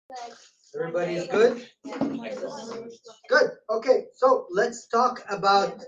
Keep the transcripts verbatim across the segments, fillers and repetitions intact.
Everybody's good? Good. Okay, so let's talk about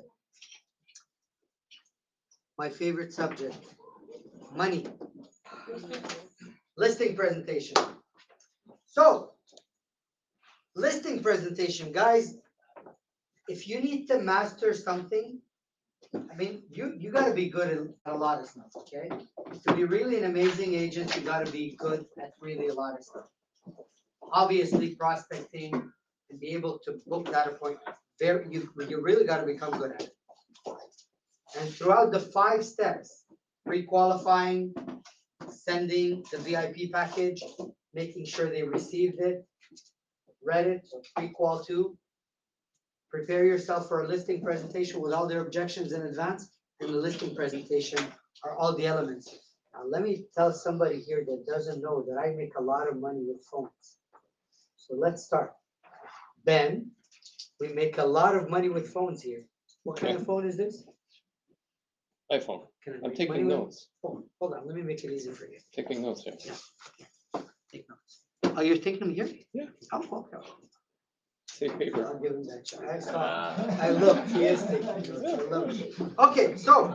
my favorite subject, money. Listing presentation. So, listing presentation, guys, if you need to master something, I mean, you, you got to be good at a lot of stuff, okay? To be really an amazing agent, you got to be good at really a lot of stuff. Obviously, prospecting and be able to book that appointment. Very, you, you really got to become good at it. And throughout the five steps, pre-qualifying, sending the V I P package, making sure they received it, read it, pre-qual two, prepare yourself for a listing presentation with all their objections in advance, and the listing presentation are all the elements. Now, let me tell somebody here that doesn't know that I make a lot of money with phones. So let's start. Ben, we make a lot of money with phones here. What kind Okay. of phone is this? iPhone. Can I I'm make taking money with notes. phone? Hold on, let me make it easy for you. Taking notes here. Take notes. Oh, you're taking them here? Yeah. Oh, okay. Save paper. I'll give him that shot. I saw. Ah. I looked. He is taking notes. I love it. Okay, so.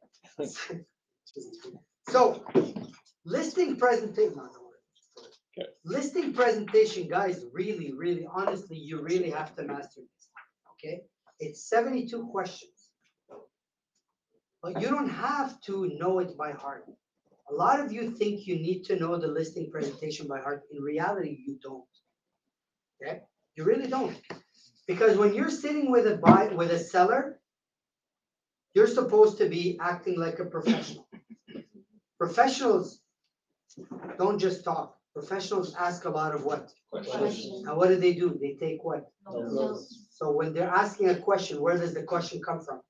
So, listing presentation. Okay. Listing presentation, guys, really, really, honestly, you really have to master this. Okay? It's seventy-two questions. But you don't have to know it by heart. A lot of you think you need to know the listing presentation by heart. In reality, you don't. Okay? You really don't. Because when you're sitting with a buy with a seller, you're supposed to be acting like a professional. Professionals don't just talk. Professionals ask a lot of what? Questions. And what do they do? They take what? No. So when they're asking a question, where does the question come from?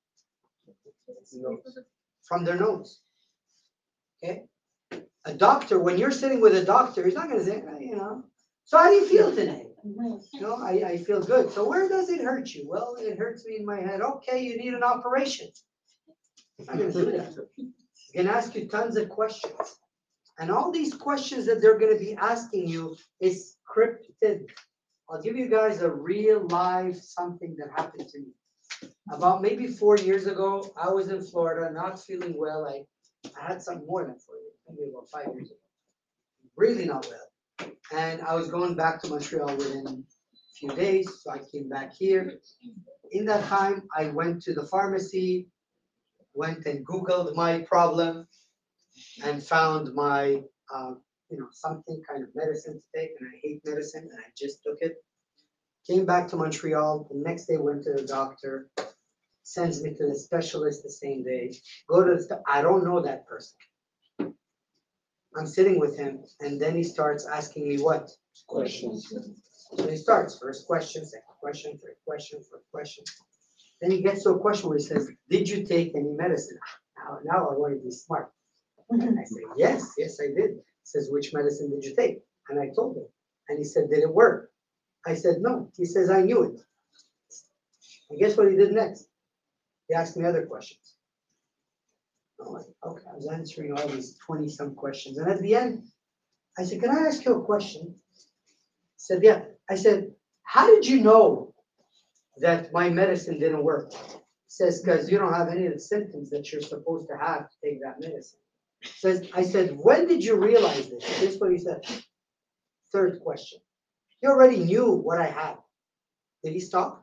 From their notes. Okay? A doctor, when you're sitting with a doctor, he's not going to say, "Eh, you know, so how do you feel today? No, I, I feel good. So where does it hurt you? Well, it hurts me in my head. Okay, you need an operation. He's not going to do that. He's going to ask you tons of questions. And all these questions that they're going to be asking you is scripted. I'll give you guys a real live something that happened to me. About maybe four years ago, I was in Florida, not feeling well. I, I had something more than four years, maybe about five years ago. Really not well. And I was going back to Montreal within a few days, so I came back here. In that time, I went to the pharmacy, went and Googled my problem, and found my, uh, you know, something kind of medicine to take, and I hate medicine, and I just took it. Came back to Montreal, the next day went to the doctor, sends me to the specialist the same day. Go to the, I don't know that person. I'm sitting with him, and then he starts asking me what? Questions. So he starts, first question, second question, third question, fourth question. Then he gets to a question where he says, did you take any medicine? Now, now I want to be smart. I say, yes, yes, I did. He says, which medicine did you take? And I told him. And he said, did it work? I said, no. He says, I knew it. And guess what he did next? He asked me other questions. I'm like, okay, I was answering all these twenty-some questions. And at the end, I said, can I ask you a question? He said, yeah. I said, how did you know that my medicine didn't work? He says, because you don't have any of the symptoms that you're supposed to have to take that medicine. Says, I said, when did you realize this? This is what he said. Third question. He already knew what I had. Did he stop?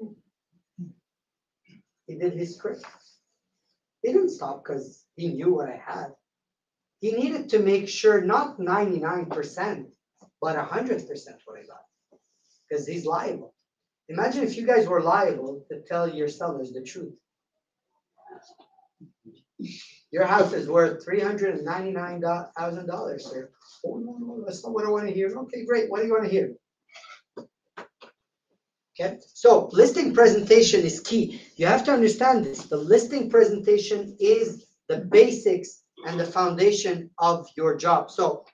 He did his script. He didn't stop because he knew what I had. He needed to make sure not ninety-nine percent, but one hundred percent what I got. Because he's liable. Imagine if you guys were liable to tell your sellers the truth. Your house is worth three hundred ninety-nine thousand dollars, sir. Oh, no, no, that's not what I want to hear. Okay, great. What do you want to hear? Okay, so listing presentation is key. You have to understand this. The listing presentation is the basics and the foundation of your job. So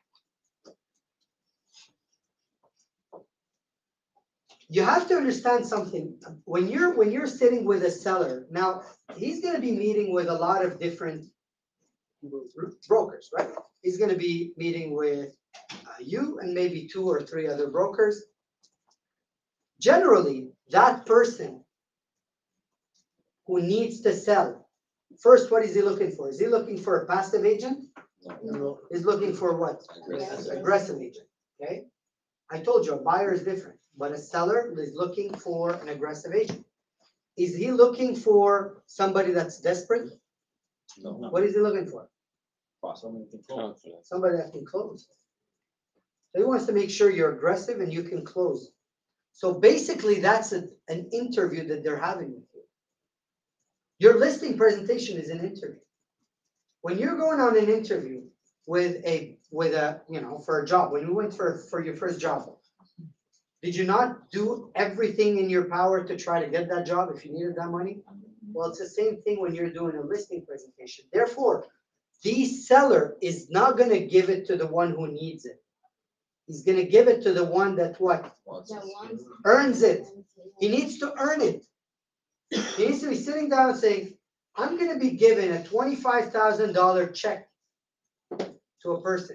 you have to understand something. When you're when you're sitting with a seller, now he's going to be meeting with a lot of different brokers, right? He's going to be meeting with uh, you and maybe two or three other brokers. Generally, that person who needs to sell, first, what is he looking for? Is he looking for a passive agent? No. He's looking for what? Aggressive. Aggressive agent, okay? I told you, a buyer is different, but a seller is looking for an aggressive agent. Is he looking for somebody that's desperate? No. What is he looking for? Confidence. Somebody that can close. So he wants to make sure you're aggressive and you can close. So basically, that's a, an interview that they're having with you. Your listing presentation is an interview. When you're going on an interview with a with a you know for a job, when you went for for your first job, did you not do everything in your power to try to get that job if you needed that money? Well, it's the same thing when you're doing a listing presentation. Therefore, the seller is not going to give it to the one who needs it. He's going to give it to the one that what? Earns it. He needs to earn it. He needs to be sitting down and saying, I'm going to be given a twenty-five thousand dollar check to a person.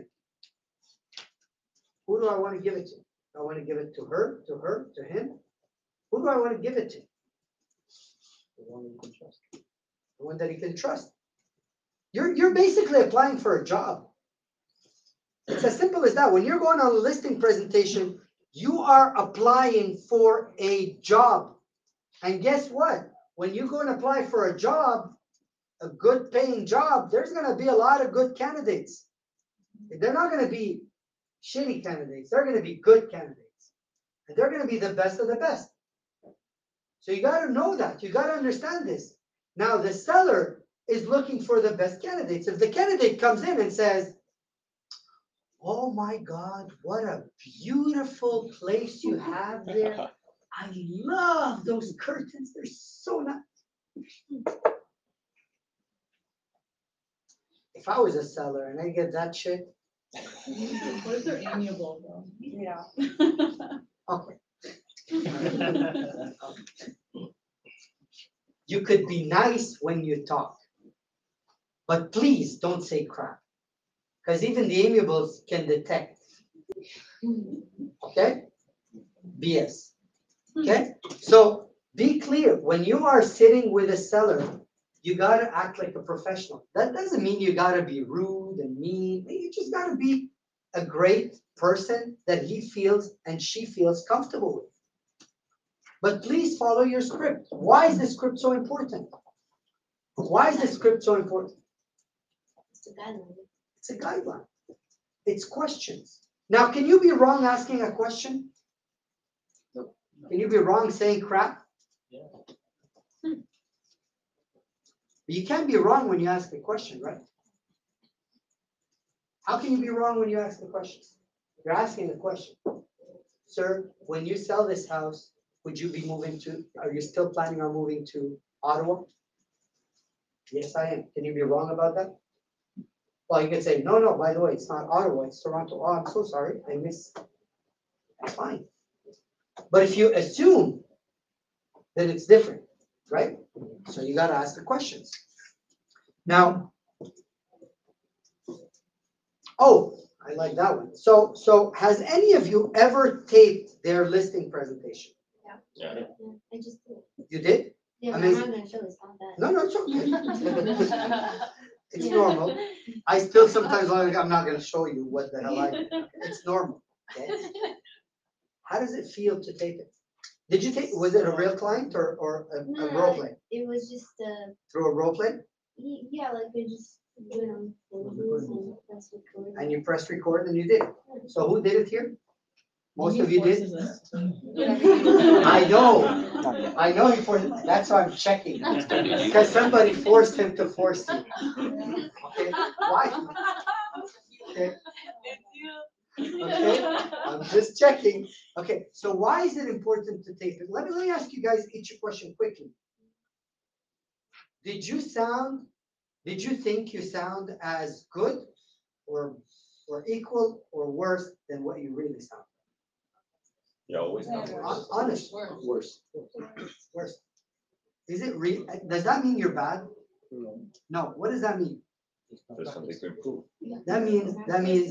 Who do I want to give it to? I want to give it to her, to her, to him. Who do I want to give it to? The one you can trust. The one that he can trust. You're, you're basically applying for a job. It's as simple as that. When you're going on a listing presentation, you are applying for a job. And guess what? When you go and apply for a job, a good paying job, there's going to be a lot of good candidates. They're not going to be shitty candidates. They're going to be good candidates. And they're going to be the best of the best. So you got to know that. You got to understand this. Now, the seller is looking for the best candidates. If the candidate comes in and says, oh my God, what a beautiful place you have there. I love those curtains. They're so nice. If I was a seller and I get that shit. What if they're amiable though? Yeah. Okay. You could be nice when you talk, but please don't say crap. Because even the amiables can detect. Okay? B S. Okay? So be clear. When you are sitting with a seller, you got to act like a professional. That doesn't mean you got to be rude and mean. You just got to be a great person that he feels and she feels comfortable with. But please follow your script. Why is the script so important? Why is the script so important? It's a guideline. It's a guideline. It's questions. Now, can you be wrong asking a question? No. Can you be wrong saying crap? Yeah. Hmm. You can't be wrong when you ask a question, right? How can you be wrong when you ask the question? You're asking the question. Sir, when you sell this house, would you be moving to, are you still planning on moving to Ottawa? Yes, I am. Can you be wrong about that? Well, you can say, no, no, by the way, it's not Ottawa, it's Toronto. Oh, I'm so sorry, I missed. That's fine. But if you assume that it's different, right? So you got to ask the questions. Now, oh, I like that one. So, so has any of you ever taped their listing presentation? Yeah. Yeah, I just did. You did? Yeah, but I'm Amazing. not gonna show this, not that. No, no, it's okay. It's normal. I still sometimes, I'm not going to show you what the hell I did. It's normal. Okay? How does it feel to tape it? Did you take, was it a real client or, or a, a role play? It was just, uh, Through a role play? y- yeah, like we just went on photos and that's what. colored And it. you pressed record and you did it. So who did it here? Most of you did? I know. I know he forced, that's why I'm checking. Because somebody forced him to force you. Okay, why? Okay, okay, I'm just checking. Okay, so why is it important to tape it? Let me, let me ask you guys each a question quickly. Did you sound, did you think you sound as good or, or equal or worse than what you really sound? You always have Hon- worse. Honest. Worse. Worse. Is it real? Does that mean you're bad? No. What does that mean? There's something to improve. That means, that means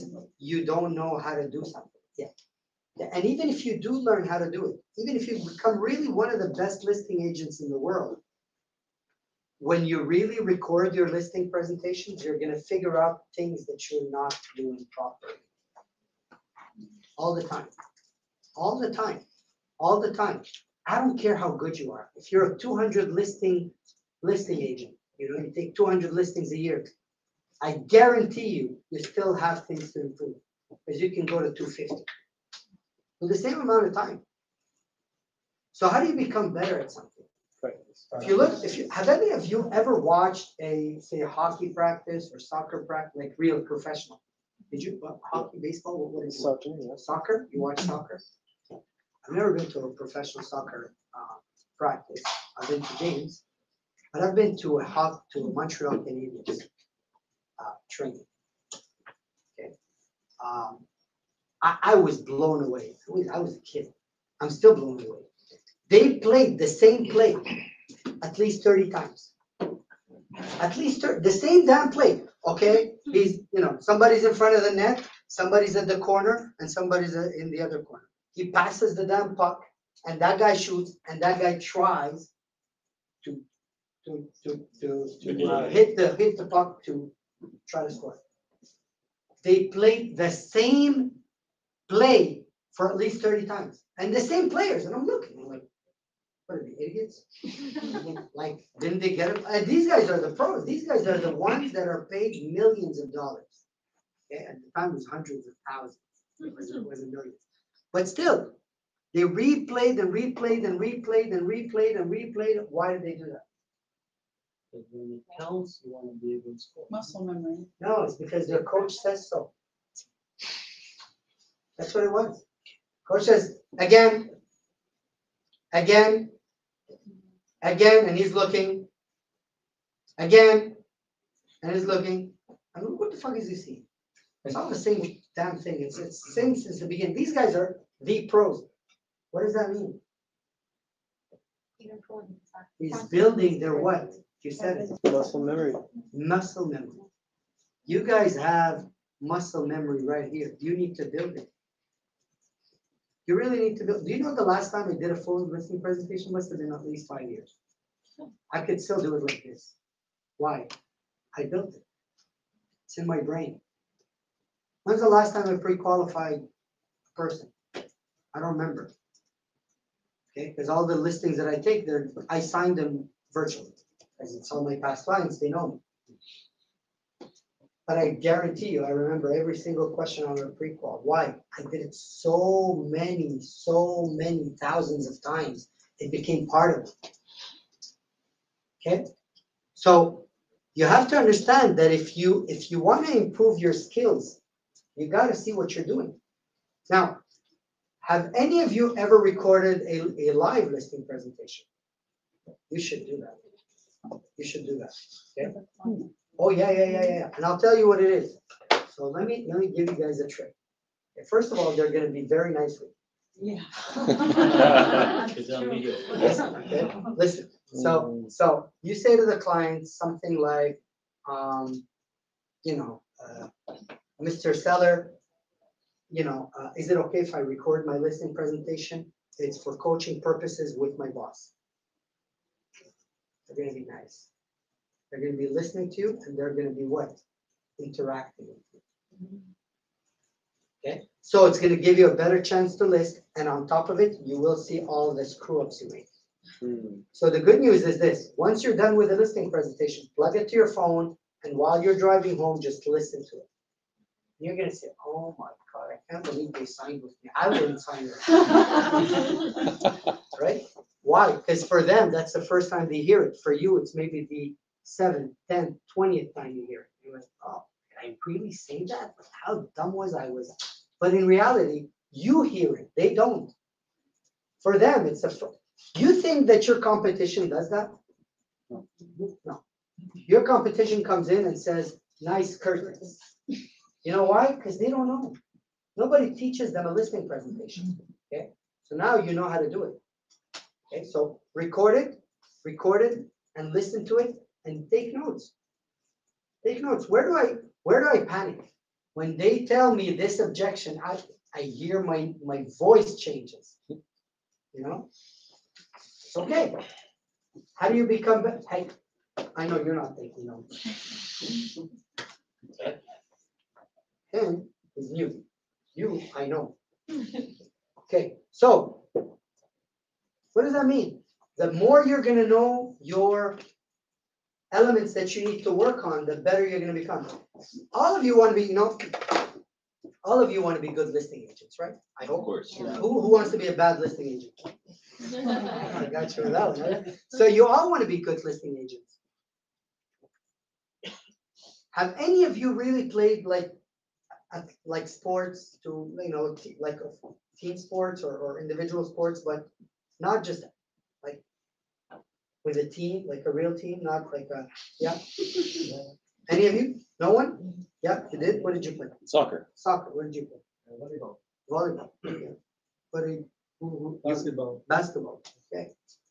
you don't know how to do something yet. Yeah, and even if you do learn how to do it, even if you become really one of the best listing agents in the world, when you really record your listing presentations, you're gonna figure out things that you're not doing properly. All the time, all the time, all the time. I don't care how good you are. If you're a two hundred listing, listing agent, you know, you take two hundred listings a year, I guarantee you, you still have things to improve, because you can go to two fifty with the same amount of time. So how do you become better at something? If you look, if you, have any of you ever watched a, say, a hockey practice or soccer practice, like real professional? Did you, what, hockey, baseball, what, what is it? Soccer, yeah. Soccer? You watch soccer? I've never been to a professional soccer uh, practice. I've been to games, but I've been to a hot, to a Montreal Canadiens uh, training. Okay. Um, I, I was blown away. I was, I was a kid. I'm still blown away. They played the same play at least thirty times. At least thirty, the same damn play. Okay, he's, you know, somebody's in front of the net, somebody's at the corner, and somebody's uh, in the other corner. He passes the damn puck, and that guy shoots, and that guy tries to to to to, to uh, hit the hit the puck to try to score. They played the same play for at least thirty times, and the same players. And I'm looking, I'm like, what are the idiots? Like, didn't they get it? And these guys are the pros. These guys are the ones that are paid millions of dollars. Okay, at the time it was hundreds of thousands. It was, it wasn't millions. But still, they replayed and replayed and replayed and replayed and replayed. Why did they do that? Because when it counts, you want to be able to score. Muscle memory. No, it's because their coach says so. That's what it was. Coach says, again, again, again, and he's looking, again, and he's looking. I mean, what the fuck is he seeing? It's all the same damn thing. It's it's the same since the beginning. These guys are the pros. What does that mean? He's building their what? You said it. Muscle memory. Muscle memory. You guys have muscle memory right here. You need to build it. You really need to build. Do you know the last time I did a full listing presentation must have been at least five years. I could still do it like this. Why? I built it. It's in my brain. When's the last time I pre-qualified a person? I don't remember. Okay, because all the listings that I take, they're I signed them virtually. Because it's all my past clients, they know me. But I guarantee you, I remember every single question on a pre-qual. Why? I did it so many, so many thousands of times. It became part of it. Okay? So you have to understand that if you if you want to improve your skills, you got to see what you're doing. Now, have any of you ever recorded a, a live listing presentation? You should do that. You should do that. Okay? Oh yeah, yeah, yeah, yeah. And I'll tell you what it is. So let me let me give you guys a trick. Okay, first of all, they're going to be very nice with you. Yeah. Listen, okay? Listen. So so you say to the client something like, um, you know, uh, Mister Seller, you know, uh, is it okay if I record my listing presentation? It's for coaching purposes with my boss. They're going to be nice. They're going to be listening to you, and they're going to be what? Interacting with you. Okay? So it's going to give you a better chance to list, and on top of it, you will see all the screw-ups you made. Hmm. So the good news is this. Once you're done with the listing presentation, plug it to your phone, and while you're driving home, just listen to it. You're going to say, oh my God, I can't believe they signed with me. I wouldn't sign with them. Right? Why? Because for them, that's the first time they hear it. For you, it's maybe the seventh, tenth, twentieth time you hear it. You're like, oh, did I really say that? How dumb was I? Was But in reality, you hear it. They don't. For them, it's a. You think that your competition does that? No. No. Your competition comes in and says, nice curtains. You know why? Because they don't know. Nobody teaches them a listing presentation. Okay. So now you know how to do it. Okay, so record it, record it, and listen to it, and take notes. Take notes. Where do I where do I panic? when they tell me this objection, I, I hear my, my voice changes. You know? It's okay. How do you become, be- hey, I know you're not taking notes. Him is new. You, I know. Okay, so what does that mean? The more you're gonna know your elements that you need to work on, the better you're gonna become. All of you want to be, you know, all of you want to be good listing agents, right? I Of hope. course. Who, who wants to be a bad listing agent? I got you with that one. Right? So you all want to be good listing agents. Have any of you really played like, at- like sports to, you know, t- like uh, team sports or, or individual sports, but not just like with a team, like a real team, not like a, yeah? Any of you? No one? Yeah, you did? What did you play? Soccer. Soccer, what did you play? Volleyball. Volleyball. Okay. What did who, who, you- Basketball. basketball, okay.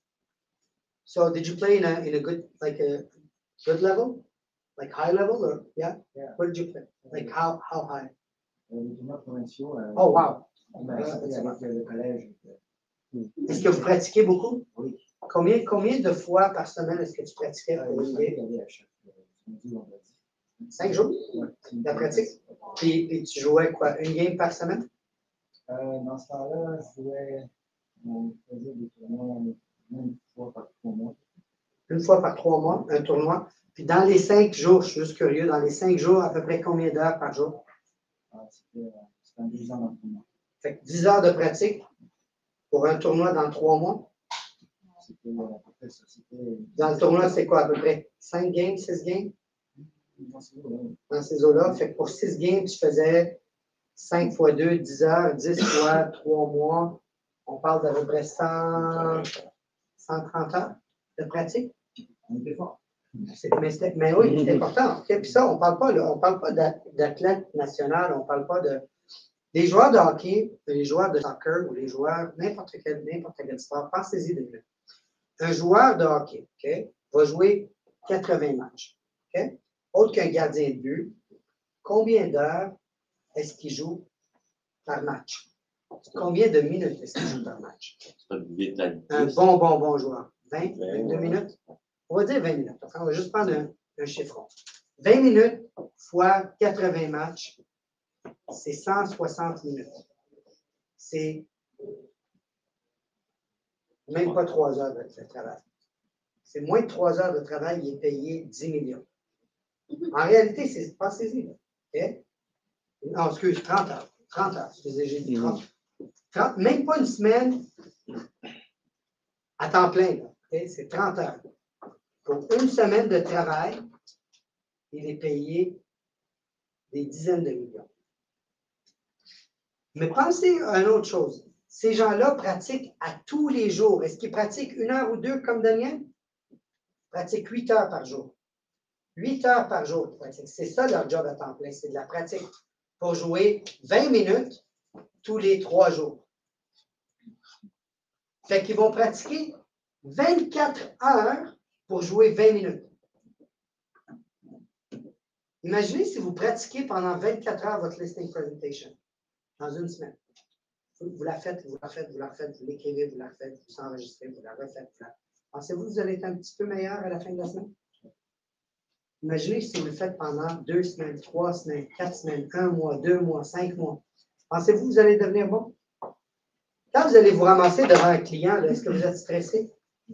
So did you play in a, in a good, like a good level? Like high level or, yeah? Yeah. What did you play? Like how, how high? Euh, les tournois provinciaux, euh, Oh, wow. on a assisté avec euh, le collège. Est-ce que vous pratiquez beaucoup? Oui. Combien, combien de fois par semaine est-ce que tu pratiquais Euh, pour il une fallait game? y aller à chaque euh, samedi, vendredi. Cinq jours? Ouais, c'est une La pratique? Ouais. Puis, puis tu jouais quoi? Une game par semaine? Euh, dans ce temps-là, je jouais, on faisait des tournois une fois par trois mois. Une fois par trois mois, un tournoi. Puis dans les cinq jours, je suis juste curieux, dans les cinq jours, à peu près combien d'heures par jour? Ah, C'était euh, c'était un deux ans dans le tournoi. Fait que dix heures de pratique pour un tournoi dans trois mois. C'était euh, à peu près ça. C'était Dans le tournoi, c'est quoi à peu près? cinq games, six games? dans ce là Dans ces eaux-là. Fait que pour six games, tu faisais cinq fois deux, dix heures, dix fois trois mois. On parle d'à peu près cent, cent trente heures de pratique. On était fort. C'est- Mais, c'était- mais oui, c'est important. ok? Puis ça, on parle pas, là, on parle pas d'a- d'athlète national, on parle pas de. Les joueurs de hockey, les joueurs de soccer ou les joueurs, n'importe quel, n'importe quel sport, pensez-y deux minutes. Un joueur de hockey, ok, va jouer quatre-vingts matchs. ok? Autre qu'un gardien de but, combien d'heures est-ce qu'il joue par match? Combien de minutes est-ce qu'il joue par match? C'est pas huit à Un dix. bon, bon, bon joueur. vingt, vingt, vingt-deux ouais. minutes? On va dire vingt minutes. Enfin, on va juste prendre un, un chiffron. vingt minutes fois quatre-vingts matchs, c'est cent soixante minutes. C'est même pas trois heures de, de travail. C'est moins de trois heures de travail, il est payé dix millions. En réalité, c'est, pensez-y. ok? Non, excuse, trente heures. trente heures, excusez, j'ai dit trente. trente, même pas une semaine à temps plein, là, ok? C'est trente heures. Pour une semaine de travail, il est payé des dizaines de millions. Mais pensez à une autre chose. Ces gens-là pratiquent à tous les jours. Est-ce qu'ils pratiquent une heure ou deux comme Daniel? Ils pratiquent huit heures par jour. Huit heures par jour. ils pratiquent. C'est ça leur job à temps plein, c'est de la pratique. Pour jouer vingt minutes tous les trois jours. Fait qu'ils vont pratiquer vingt-quatre heures pour jouer vingt minutes. Imaginez si vous pratiquez pendant vingt-quatre heures votre listing presentation dans une semaine. Vous, vous la faites, vous la faites, vous la faites, vous l'écrivez, vous la faites, vous enregistrez, vous la refaites. Vous la... Pensez-vous que vous allez être un petit peu meilleur à la fin de la semaine? Imaginez si vous le faites pendant deux semaines, trois semaines, quatre semaines, un mois, deux mois, cinq mois. Pensez-vous que vous allez devenir bon? Quand vous allez vous ramasser devant un client, là, est-ce que vous êtes stressé?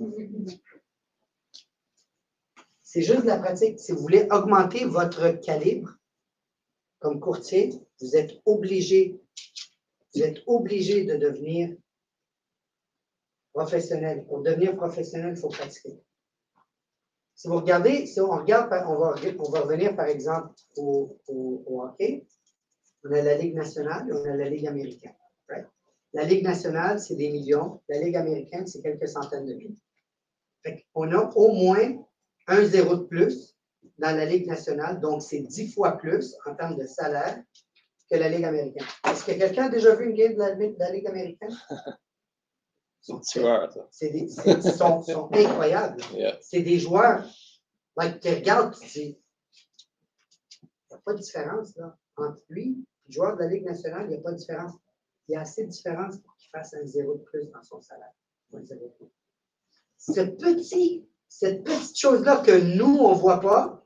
C'est juste de la pratique. Si vous voulez augmenter votre calibre comme courtier, vous êtes obligé, vous êtes obligé de devenir professionnel. Pour devenir professionnel, il faut pratiquer. Si vous regardez, si on regarde, on va, on va revenir par exemple au, au, au hockey. On a la Ligue nationale et on a la Ligue américaine. Right? La Ligue nationale, c'est des millions. La Ligue américaine, c'est quelques centaines de milliers. Fait qu'on a au moins un zéro de plus dans la Ligue nationale, donc c'est dix fois plus en termes de salaire que la Ligue américaine. Est-ce que quelqu'un a déjà vu une game de la, de la Ligue américaine? C'est tueur, ça. C'est des, c'est, ils sont, sont incroyables. Yeah. C'est des joueurs like, qui regardent, tu dis, il n'y a pas de différence là, entre lui et le joueur de la Ligue nationale, il n'y a pas de différence. Il y a assez de différence pour qu'il fasse un zéro de plus dans son salaire. Un zéro de plus. Ce petit, cette petite chose-là que nous, on ne voit pas,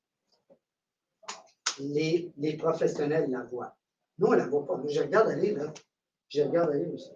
les, les professionnels la voient. Nous, on ne la voit pas. Moi, je regarde aller, là. Je regarde aller aussi.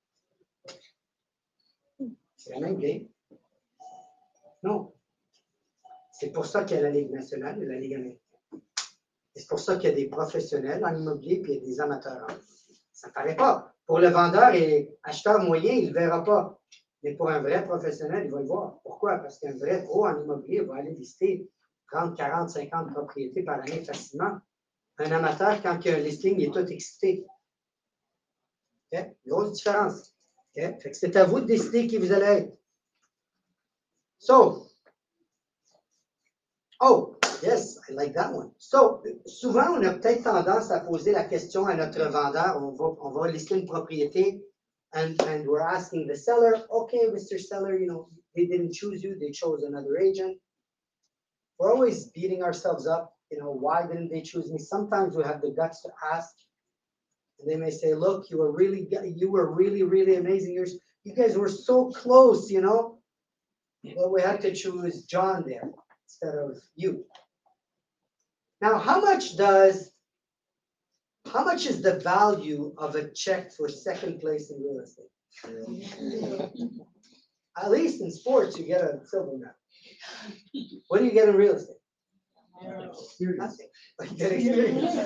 C'est la même game. Non. C'est pour ça qu'il y a la Ligue nationale et la Ligue américaine. C'est pour ça qu'il y a des professionnels en immobilier et il y a des amateurs. Ça ne paraît pas. Pour le vendeur et acheteur moyen, il ne le verra pas. Mais pour un vrai professionnel, il va le voir. Pourquoi? Parce qu'un vrai pro en immobilier va aller visiter trente, quarante, cinquante propriétés par année facilement. Un amateur, quand il y a un listing, il est tout excité. Okay? Grosse différence. Okay? Fait que c'est à vous de décider qui vous allez être. So, oh, yes, I like that one. So, souvent, on a peut-être tendance à poser la question à notre vendeur. On va, on va lister une propriété and, and we're asking the seller, okay, Mister Seller, you know, they didn't choose you, they chose another agent. We're always beating ourselves up. You know, why didn't they choose me? Sometimes we have the guts to ask. And they may say, look, you were really, you were really, really amazing. You're, you guys were so close, you know. Well, we had to choose John there instead of you. Now, how much does, how much is the value of a check for second place in real estate? At least in sports, you get a silver medal. What do you get in real estate? Nothing. But you get experience.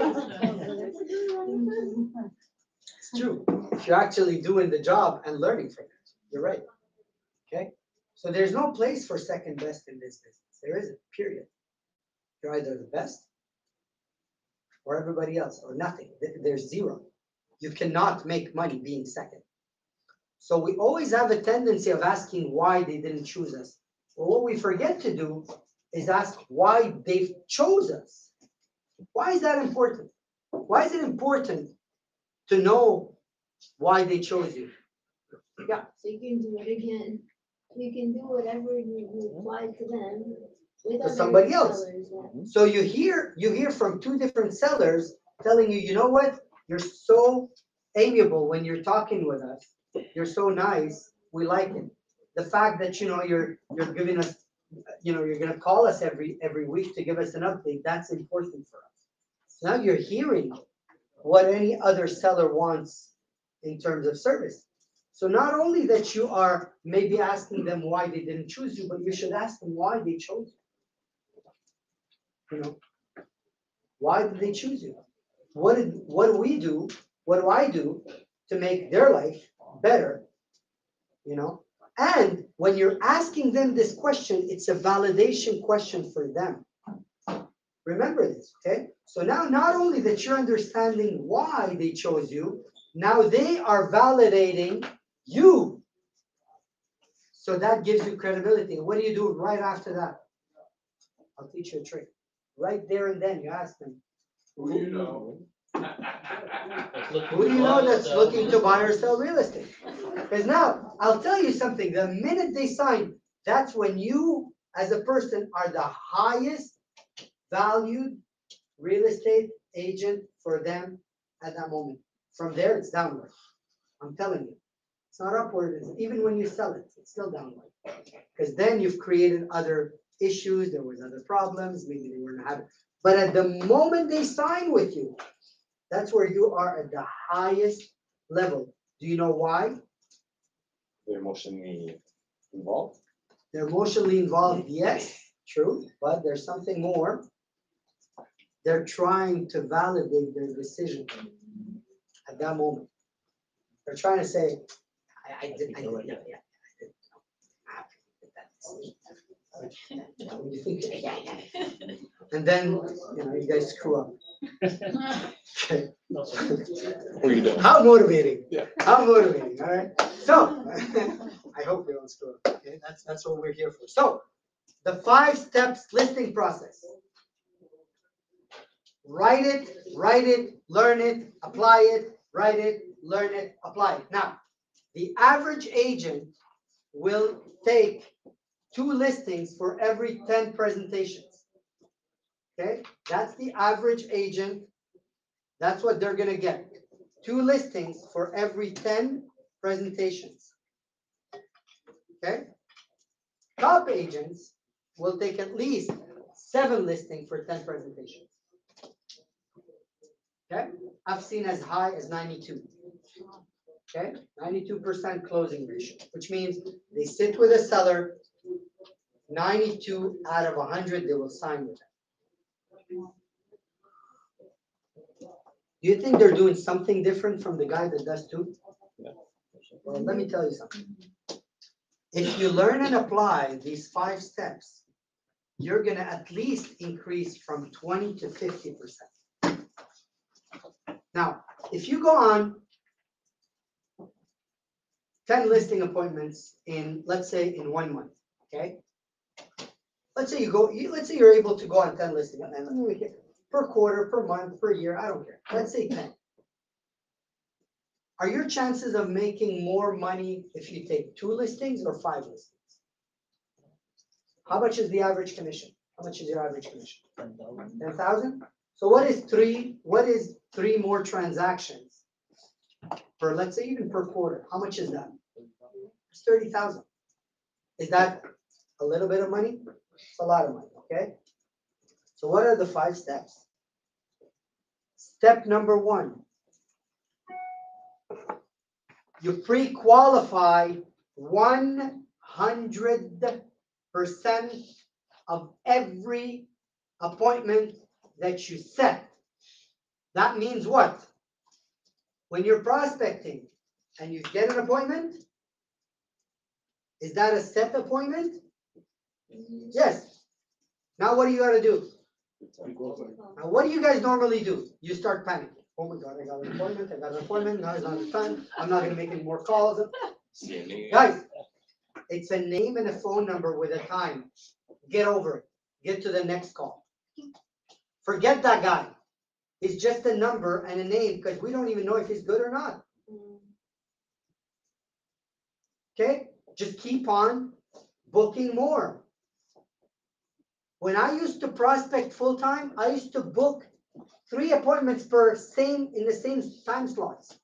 It's true. If you're actually doing the job and learning from it, you're right. Okay? So there's no place for second best in this business. There isn't, period. You're either the best or everybody else or nothing. There's zero. You cannot make money being second. So we always have a tendency of asking why they didn't choose us. Well, what we forget to do is ask why they chose us. Why is that important? Why is it important to know why they chose you? Yeah. So you can do it again. You can do whatever you, you applied to them with To other somebody else. sellers, yeah. So you hear you hear from two different sellers telling you, you know what? You're so amiable when you're talking with us. You're so nice. We like it. The fact that you know you're you're giving us, you know, you're gonna call us every every week to give us an update. That's important for us. So now you're hearing what any other seller wants in terms of service. So not only that you are maybe asking them why they didn't choose you, but you should ask them why they chose you. You know, why did they choose you? What did what do we do? What do I do to make their life better? You know, and when you're asking them this question, it's a validation question for them. Remember this, okay? So now not only that you're understanding why they chose you, now they are validating you. So that gives you credibility. And what do you do right after that? I'll teach you a trick. Right there and then you ask them, Who do you know? who do you know that's looking to buy or sell real estate? Because now, I'll tell you something, the minute they sign, that's when you, as a person, are the highest valued real estate agent for them at that moment. From there, it's downward. I'm telling you. It's not upward. It's, even when you sell it, it's still downward. Because then you've created other issues, there was other problems, maybe they weren't having. But at the moment they sign with you, that's where you are at the highest level. Do you know why? They're emotionally involved. They're emotionally involved, yes, true, but there's something more. They're trying to validate their decision at that moment. They're trying to say, I, I did, I know it, yeah, yeah, I did. I'm happy with that decision. What do you think? Yeah, yeah. And then, you know, you guys screw up. Okay. Or you don't. How motivating. Yeah. How motivating, all right? So, I hope we don't screw up, okay? That's, that's what we're here for. So, the five steps listing process. Write it, write it, learn it, apply it, write it, learn it, apply it. Now, the average agent will take two listings for every ten presentations. Okay, that's the average agent That's what they're gonna get. Two listings for every ten presentations. Okay? Top agents will take at least seven listings for ten presentations. Okay? I've seen as high as ninety-two. Okay? ninety-two percent closing ratio, which means they sit with a seller, ninety-two out of one hundred they will sign with them. Do you think they're doing something different from the guy that does two? Yeah. Well, let me tell you something. If you learn and apply these five steps, you're gonna at least increase from twenty to fifty percent. Now, if you go on ten listing appointments in, let's say, in one month, okay? Let's say you go, you, let's say you're able to go on ten listing, and let me make it per quarter, per month, per year, I don't care. Let's say ten. Are your chances of making more money if you take two listings or five listings? How much is the average commission? How much is your average commission? ten thousand? So what is three, what is three more transactions per, let's say even per quarter? How much is that? It's thirty thousand. Is that a little bit of money? It's a lot of money, okay? So what are the five steps? Step number one. You pre-qualify one hundred percent of every appointment that you set. That means what? When you're prospecting and you get an appointment, is that a set appointment? Yes. Now what do you gotta do? Now what do you guys normally do? You start panicking. Oh my God, I got an appointment, I got an appointment, now it's not the time, I'm not gonna make any more calls. Guys, it's a name and a phone number with a time. Get over it. Get to the next call. Forget that guy. It's just a number and a name because we don't even know if he's good or not. Okay? Just keep on booking more. When I used to prospect full time, I used to book three appointments per same in the same time slots.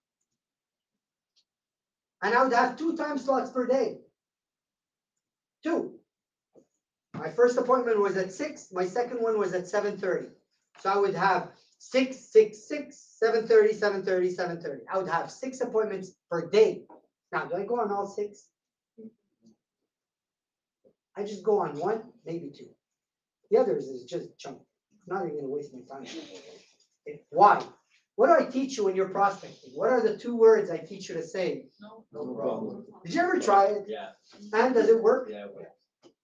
And I would have two time slots per day. Two. My first appointment was at six, my second one was at seven thirty. So I would have six, six, six, seven thirty, seven thirty, seven thirty. I would have six appointments per day. Now, do I go on all six? I just go on one, maybe two. The others is just junk. I'm not even gonna waste my time. Okay, why? What do I teach you when you're prospecting? What are the two words I teach you to say? No. No problem. Did you ever try it? Yeah, And does it work? yeah, but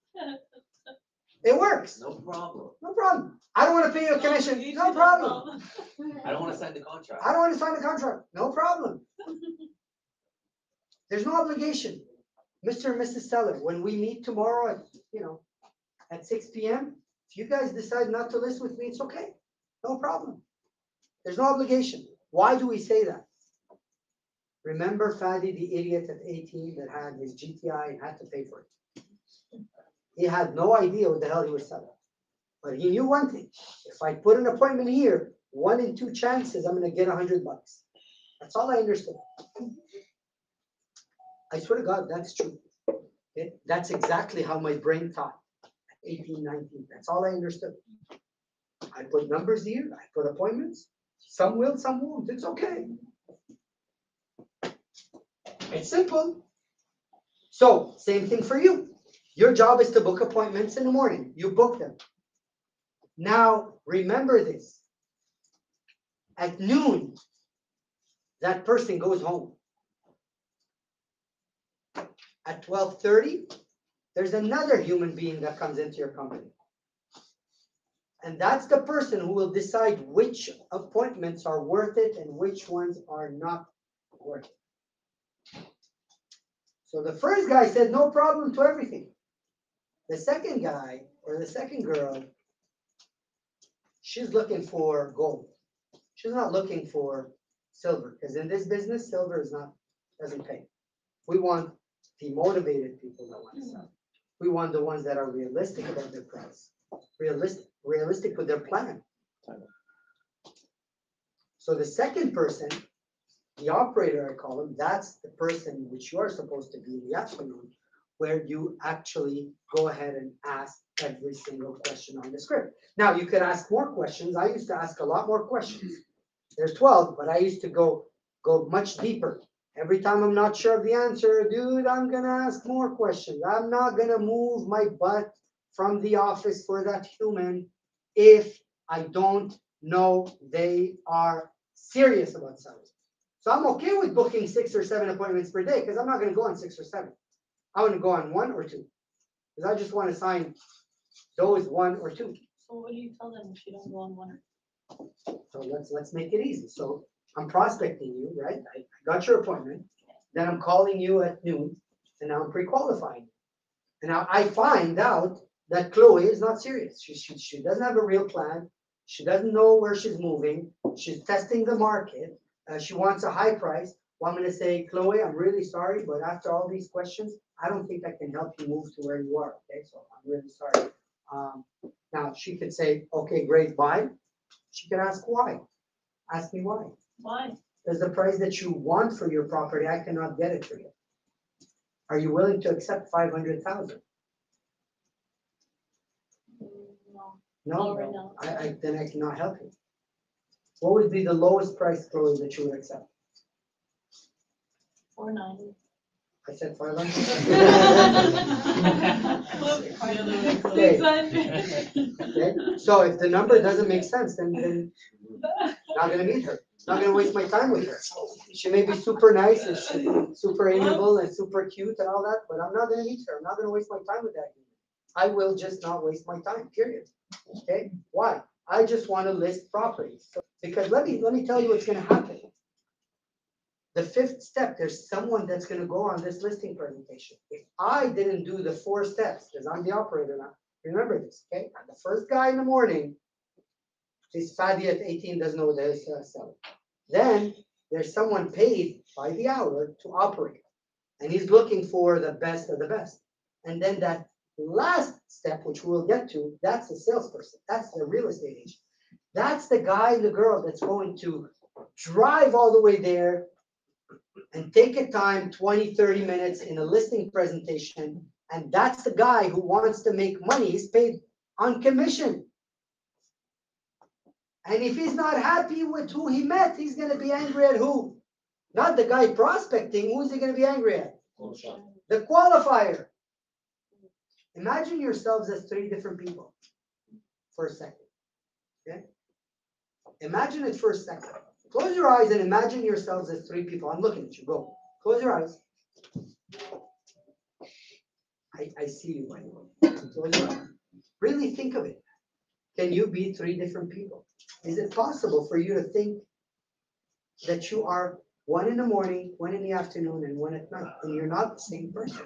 It works. no problem. No problem. I don't want to pay you a commission. You No do problem. I don't wanna sign the contract. I don't want to sign a contract. No problem. There's no obligation. Mister and Missus Seller, when we meet tomorrow at, you know, at six P M, if you guys decide not to list with me, it's okay. No problem. There's no obligation. Why do we say that? Remember Fadi, the idiot at eighteen that had his G T I and had to pay for it? He had no idea what the hell he was selling. But he knew one thing. If I put an appointment here, one in two chances I'm gonna get a hundred bucks. That's all I understood. I swear to God, that's true. Okay? That's exactly how my brain thought. At eighteen, nineteen, that's all I understood. I put numbers here, I put appointments. Some will, some won't. It's okay. It's simple. So, same thing for you. Your job is to book appointments in the morning. You book them. Now, remember this. At noon, that person goes home. At twelve thirty, there's another human being that comes into your company. And that's the person who will decide which appointments are worth it and which ones are not worth it. So the first guy said no problem to everything. The second guy or the second girl, she's looking for gold. She's not looking for silver, because in this business, silver is not, doesn't pay. We want the motivated people that want to sell. We want the ones that are realistic about their price, realistic, realistic with their plan. So the second person, the operator, I call him, that's the person which you are supposed to be in the afternoon, where you actually go ahead and ask every single question on the script. Now, you could ask more questions. I used to ask a lot more questions. There's twelve, but I used to go, go much deeper. Every time I'm not sure of the answer, dude, I'm gonna ask more questions. I'm not gonna move my butt from the office for that human if I don't know they are serious about something. So I'm okay with booking six or seven appointments per day because I'm not gonna go on six or seven. I want to go on one or two. Because I just want to sign those one or two. So what do you tell them if you don't go on one? So let's let's make it easy. So I'm prospecting you, right? I, I got your appointment. Then I'm calling you at noon, and now I'm pre-qualifying you. And now I find out that Chloe is not serious. She, she, she doesn't have a real plan. She doesn't know where she's moving. She's testing the market. Uh, she wants a high price. Well, I'm going to say, Chloe, I'm really sorry, but after all these questions, I don't think I can help you move to where you are. Okay, so I'm really sorry. Um, now she could say, okay, great, bye. She could ask why. Ask me why. Why? Because the price that you want for your property, I cannot get it for you. Are you willing to accept five hundred thousand? Mm, No, No, not right now. I, I, then I cannot help you. What would be the lowest price, Chloe, that you would accept? Four ninety. I said five hundred. Okay. Okay, so if the number doesn't make sense, then, then not gonna meet her. Not gonna waste my time with her. She may be super nice and she's super amiable and super cute and all that, but I'm not gonna meet her. I'm not gonna waste my time with that human. I will just not waste my time, period. Okay, why? I just wanna list properties. So- Because let me, let me tell you what's gonna happen. The fifth step, there's someone that's gonna go on this listing presentation. If I didn't do the four steps, because I'm the operator now, remember this, okay? I'm the first guy in the morning. This Fadi at eighteen doesn't know what the hell he's uh, selling. Then there's someone paid by the hour to operate. And he's looking for the best of the best. And then that last step, which we'll get to, that's the salesperson. That's the real estate agent. That's the guy and the girl that's going to drive all the way there and take a time, twenty, thirty minutes in a listing presentation. And that's the guy who wants to make money. He's paid on commission. And if he's not happy with who he met, he's going to be angry at who? Not the guy prospecting. Who is he going to be angry at? The qualifier. Imagine yourselves as three different people for a second. Okay? Imagine it for a second. Close your eyes and imagine yourselves as three people. I'm looking at you. Go. Close your eyes. I, I see you, by the way. Close your eyes. Really think of it. Can you be three different people? Is it possible for you to think that you are one in the morning, one in the afternoon, and one at night, and you're not the same person?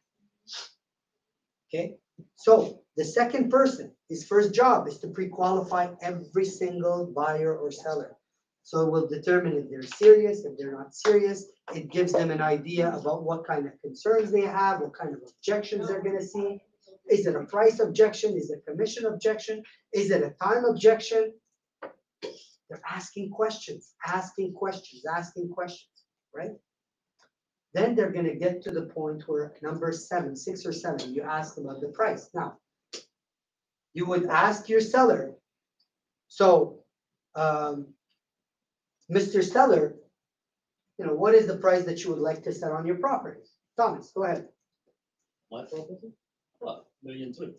Okay? So the second person, his first job is to pre-qualify every single buyer or seller. So it will determine if they're serious, if they're not serious. It gives them an idea about what kind of concerns they have, what kind of objections they're gonna see. Is it a price objection? Is it a commission objection? Is it a time objection? They're asking questions, asking questions, asking questions, right? Then they're gonna get to the point where number seven, six or seven, you ask about the price. Now, you would ask your seller, so, um, Mister Seller, you know, what is the price that you would like to set on your property? Thomas, go ahead. My property? What, million two?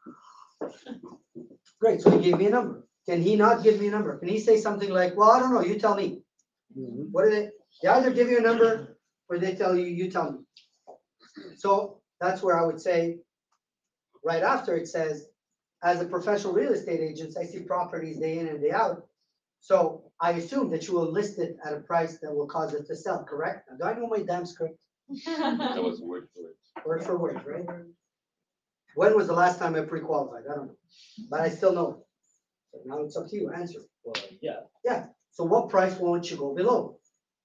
Great, so he gave me a number. Can he not give me a number? Can he say something like, well, I don't know, you tell me? What do they, they either give you a number or they tell you, you tell me. So that's where I would say, right after it says, as a professional real estate agent, I see properties day in and day out. So I assume that you will list it at a price that will cause it to sell, correct? Now, do I know my damn script? That was word for it. Word for word, right? When was the last time I pre-qualified? I don't know, but I still know it. So now it's up to you, answer. Well, yeah, Yeah, so what price won't you go below?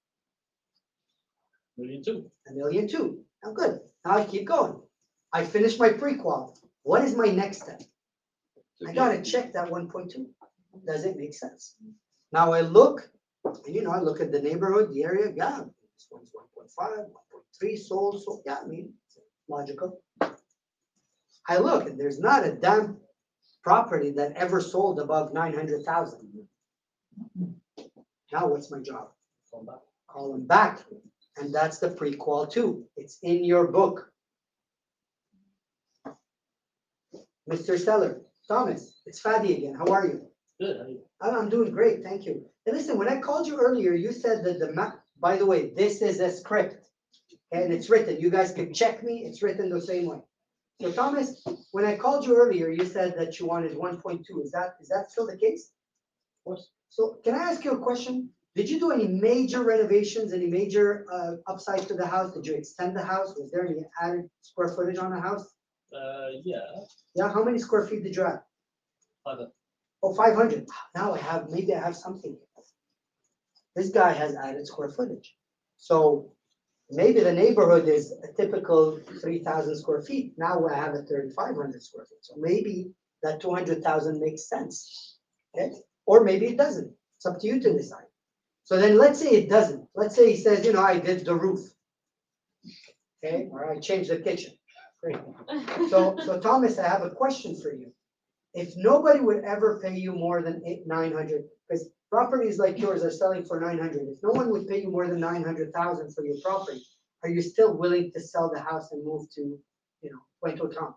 million two. A million two. Now good, now I keep going. I finished my pre-qual. What is my next step? I gotta check that one point two. Does it make sense? Now I look And you know, I look at the neighborhood, the area, yeah, this one's one point five, one point three sold, so yeah, I mean, it's logical. I look and there's not a damn property that ever sold above nine hundred thousand. Now what's my job? Come back. Call them back. And that's the pre-qual too. It's in your book. Mister Seller, Thomas, it's Fadi again. How are you? Good, how you? I'm I'm doing great, thank you. And listen, when I called you earlier, you said that the map, by the way, this is a script. And it's written, you guys can check me, it's written the same way. So Thomas, when I called you earlier, you said that you wanted one point two. Is that, is that still the case? Of course. So can I ask you a question? Did you do any major renovations, any major uh, upside to the house? Did you extend the house? Was there any added square footage on the house? Uh, yeah, Yeah, how many square feet did you add? five, Oh, five hundred. Now I have, maybe I have something. This guy has added square footage. So maybe the neighborhood is a typical three thousand square feet. Now I have a thirty-five hundred square feet. So maybe that two hundred thousand makes sense. Okay? Or maybe it doesn't. It's up to you to decide. So then let's say it doesn't. Let's say he says, you know, I did the roof. Okay, or I changed the kitchen. Great. So, so Thomas, I have a question for you. If nobody would ever pay you more than eight, nine hundred, because properties like yours are selling for nine hundred, if no one would pay you more than nine hundred thousand for your property, are you still willing to sell the house and move to, you know, Puerto Tom?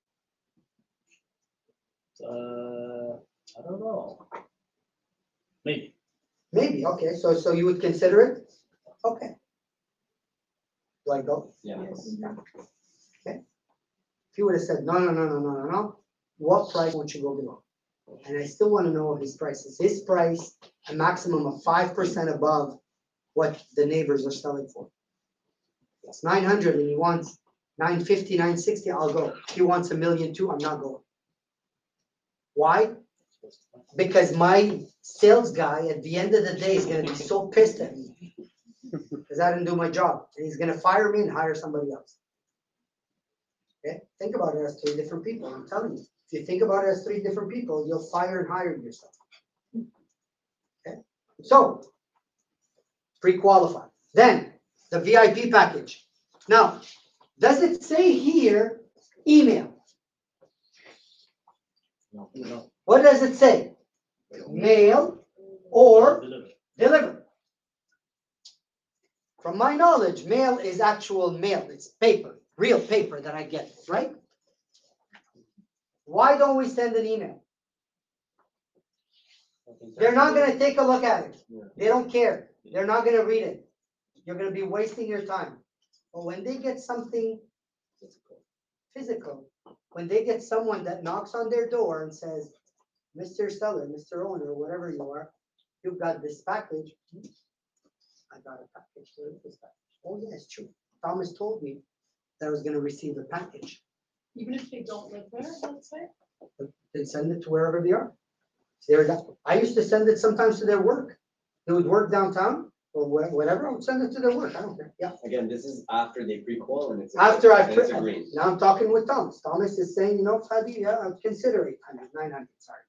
uh, I don't know. Maybe. Maybe, okay, so, so you would consider it? Okay. Do I go? Yeah. Okay. If you would have said, no, no, no, no, no, no, no, what price won't you go below? And I still want to know his price. Is his price a maximum of five percent above what the neighbors are selling for? It's nine hundred and he wants nine fifty, nine sixty, I'll go. If he wants a million two, I'm not going. Why? Because my sales guy at the end of the day is gonna be so pissed at me. Because I didn't do my job. And he's gonna fire me and hire somebody else. Okay, think about it as three different people, I'm telling you. If you think about it as three different people, you'll fire and hire yourself. Okay, so pre-qualified. Then the V I P package. Now, does it say here email? No, no. What does it say? Mail or Deliver. deliver. From my knowledge, mail is actual mail. It's paper, real paper that I get, right? Why don't we send an email? They're not gonna take a look at it. They don't care. They're not gonna read it. You're gonna be wasting your time. But when they get something physical, when they get someone that knocks on their door and says, Mister Seller, Mister Owner, whatever you are, you've got this package. I got a package. Where is this package? Oh, yeah, it's true. Thomas told me that I was gonna receive a package. Even if they don't live there, let's say? Then send it to wherever they are. They're not- I used to send it sometimes to their work. They would work downtown or wha- whatever, I would send it to their work. I don't care. Yeah. Again, this is after they pre-qual and it's. After I, and it's pre- agreed. now I'm talking with Thomas. Thomas is saying, you know, Fadi, yeah, I'd consider eight hundred, nine hundred, sorry.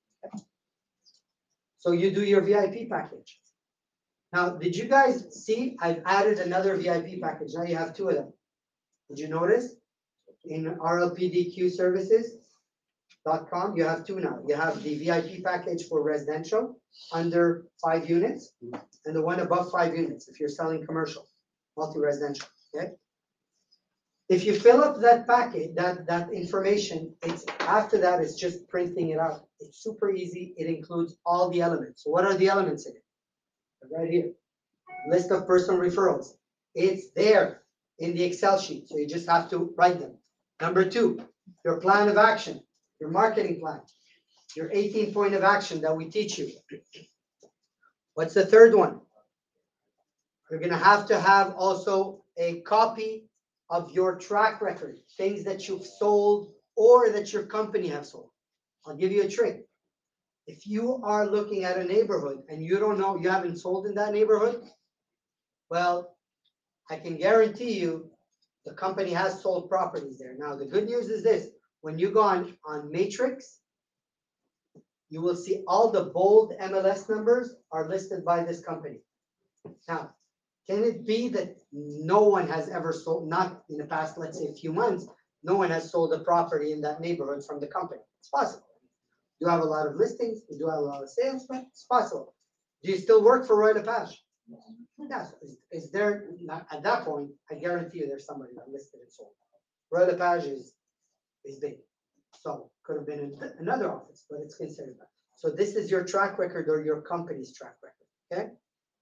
So you do your V I P package. Now, did you guys see, I've added another V I P package. Now you have two of them. Did you notice? In R L P D Q services dot com, you have two now. You have the V I P package for residential under five units and the one above five units if you're selling commercial, multi-residential, okay? If you fill up that packet, that, that information, it's after that, it's just printing it out. It's super easy. It includes all the elements. So what are the elements in it? Right here. List of personal referrals. It's there in the Excel sheet. So you just have to write them. Number two, your plan of action, your marketing plan, your eighteen point of action that we teach you. What's the third one? You're gonna have to have also a copy of your track record, things that you've sold or that your company have sold. I'll give you a trick. If you are looking at a neighborhood and you don't know, you haven't sold in that neighborhood, well, I can guarantee you the company has sold properties there. Now, the good news is this, when you go on, on Matrix, you will see all the bold M L S numbers are listed by this company. Now, can it be that no one has ever sold, not in the past, let's say a few months, no one has sold a property in that neighborhood from the company? It's possible. You have a lot of listings, you do have a lot of sales, but it's possible. Do you still work for Royal LePage? Yes. Is, is there, not- at that point, I guarantee you there's somebody that listed and sold. Royal LePage is, is big. So could have been in another office, but it's considered that. So this is your track record or your company's track record, okay?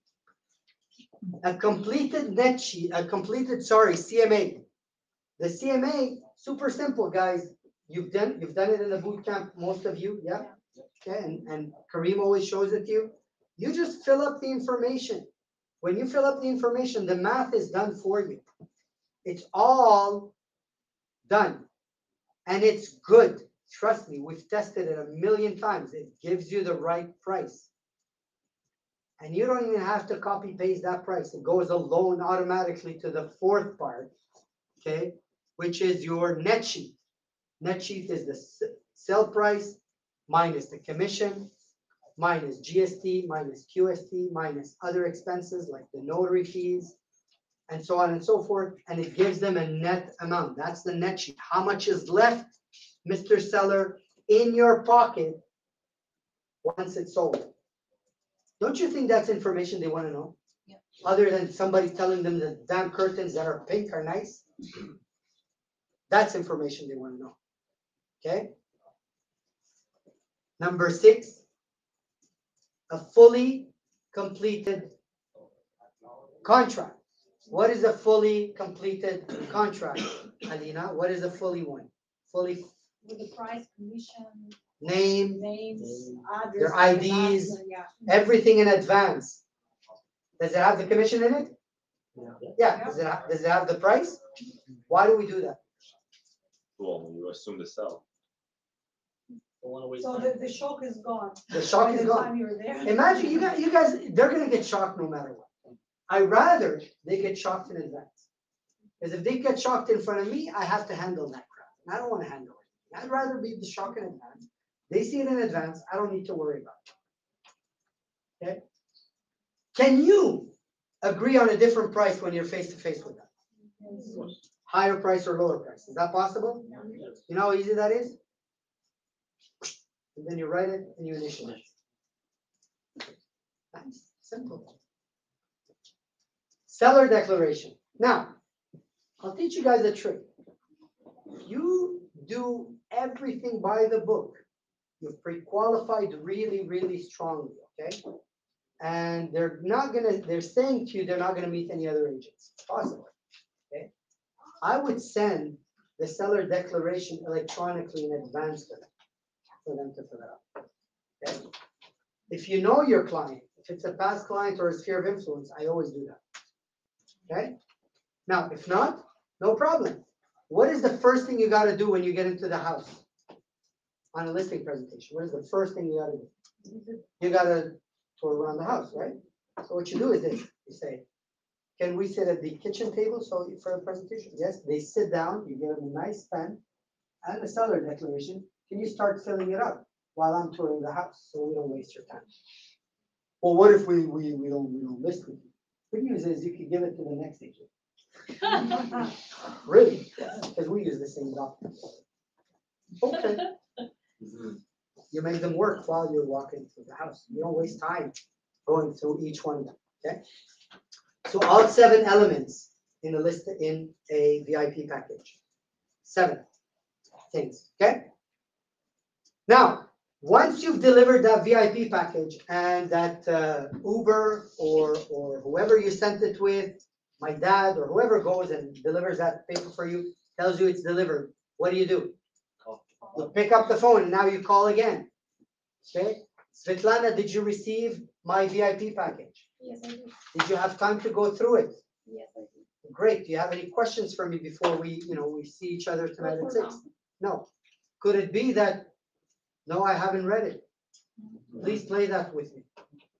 A completed net sheet, a completed, sorry, C M A. The C M A, super simple, guys. You've done, you've done it in the boot camp, most of you, yeah? Okay, and, and Kareem always shows it to you. You just fill up the information. When you fill up the information, the math is done for you. It's all done. And it's good. Trust me, we've tested it a million times. It gives you the right price. And you don't even have to copy paste that price. It goes alone automatically to the fourth part, okay, which is your net sheet. Net sheet is the s- sell price minus the commission, minus G S T, minus Q S T, minus other expenses like the notary fees, and so on and so forth. And it gives them a net amount. That's the net sheet. How much is left, Mister Seller, in your pocket once it's sold? Don't you think that's information they want to know? Yeah. Other than somebody telling them the damn curtains that are pink are nice? That's information they want to know. Okay? Number six, a fully completed contract. What is a fully completed contract, Alina? What is a fully one? Fully With the price, commission, name, names, address. Their I Ds. Yeah. everything in advance. Does it have the commission in it? Yeah. Yeah. Does it, ha- does it have the price? Why do we do that? Well, you assume the sell. Don't wanna waste So time. the, the shock is gone. The shock By is the gone. time you're there. Imagine you got you guys, they're gonna get shocked no matter what. I rather they get shocked in advance. Because if they get shocked in front of me, I have to handle that crap. And I don't want to handle it. I'd rather be the shock in advance. They see it in advance. I don't need to worry about it. Okay? Can you agree on a different price when you're face to face with them? Of course. Higher price or lower price? Is that possible? Yes. You know how easy that is? And then you write it and you initial it. Nice, simple. Seller declaration. Now, I'll teach you guys a trick. You do everything by the book. You've pre-qualified really, really strongly, okay? And they're not gonna, they're saying to you, they're not gonna meet any other agents, possibly, okay? I would send the seller declaration electronically in advance to them, for them to fill it out, okay? If you know your client, if it's a past client or a sphere of influence, I always do that, okay? Now, if not, no problem. What is the first thing you gotta do when you get into the house? On a listing presentation, what is the first thing you gotta do? You gotta tour around the house, right? So what you do is this, you say, can we sit at the kitchen table so for a presentation? Yes, they sit down, you give them a nice pen and a seller declaration. Can you start filling it up while I'm touring the house so we don't waste your time? Well, what if we we we don't we don't list with you? Good news is you can give it to the next agent. Really? Because we use the same document. Okay. You make them work while you're walking through the house. You don't waste time going through each one of them, okay? So all seven elements in a list in a V I P package. Seven things, okay? Now, once you've delivered that V I P package and that uh, Uber or, or whoever you sent it with, my dad or whoever goes and delivers that paper for you, tells you it's delivered, what do you do? You pick up the phone and now you call again. Okay? Svetlana, did you receive my V I P package? Yes, I do. Did you have time to go through it? Yes, I do. Great. Do you have any questions for me before we, you know, we see each other tonight Not at for six? No. Could it be that, no, I haven't read it? Please play that with me.